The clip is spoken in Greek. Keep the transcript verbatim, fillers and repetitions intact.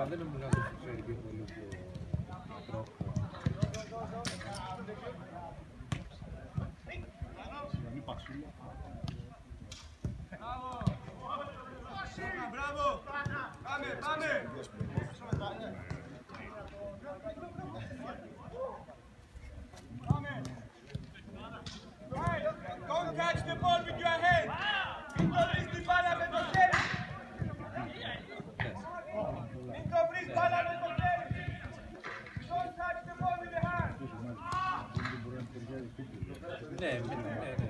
Αλλά δεν νομίζω να το ξέρει πιο πολύ ο τρόπο. Μπράβο! Πάμε, πάμε! Don't catch the ball with your head! Μην το βρεις την μπάλα με το χέρι! Μην το βρεις μπάλα με το χέρι! Don't catch the ball with the hand! Ναι, ναι, ναι.